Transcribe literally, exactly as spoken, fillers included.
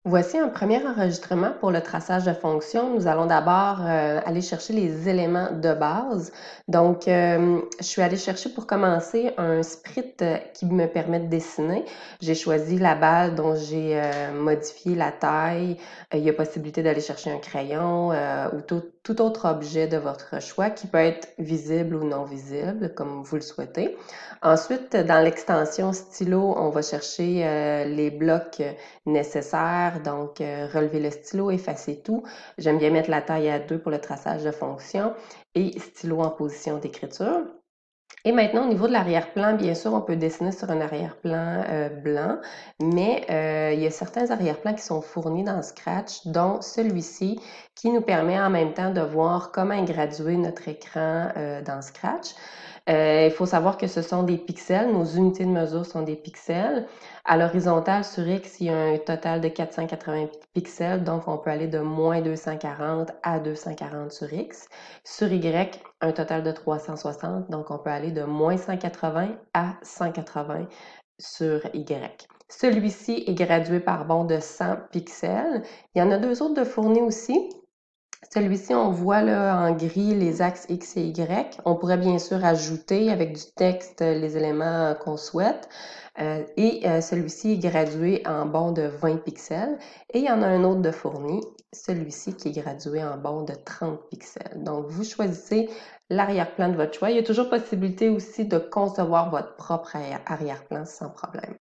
Voici un premier enregistrement pour le traçage de fonctions. Nous allons d'abord euh, aller chercher les éléments de base. Donc, euh, je suis allée chercher pour commencer un sprite euh, qui me permet de dessiner. J'ai choisi la balle dont j'ai euh, modifié la taille. Euh, il y a possibilité d'aller chercher un crayon euh, ou tout, tout autre objet de votre choix qui peut être visible ou non visible, comme vous le souhaitez. Ensuite, dans l'extension stylo, on va chercher euh, les blocs nécessaires, donc euh, relever le stylo, effacer tout. J'aime bien mettre la taille à deux pour le traçage de fonctions et stylo en position d'écriture. Et maintenant, au niveau de l'arrière-plan, bien sûr, on peut dessiner sur un arrière-plan euh, blanc, mais euh, il y a certains arrière-plans qui sont fournis dans Scratch, dont celui-ci qui nous permet en même temps de voir comment graduer notre écran euh, dans Scratch. Euh, il faut savoir que ce sont des pixels, nos unités de mesure sont des pixels. À l'horizontale, sur X, il y a un total de quatre cent quatre-vingts pixels, donc on peut aller de moins deux cent quarante à deux cent quarante sur X. Sur Y, un total de trois cent soixante, donc on peut aller de moins cent quatre-vingts à cent quatre-vingts sur Y. Celui-ci est gradué par bond de cent pixels. Il y en a deux autres de fournis aussi. Celui-ci, on voit là en gris les axes X et Y. On pourrait bien sûr ajouter avec du texte les éléments qu'on souhaite. Euh, et euh, celui-ci est gradué en bond de vingt pixels. Et il y en a un autre de fourni, celui-ci qui est gradué en bond de trente pixels. Donc, vous choisissez l'arrière-plan de votre choix. Il y a toujours possibilité aussi de concevoir votre propre arrière-plan sans problème.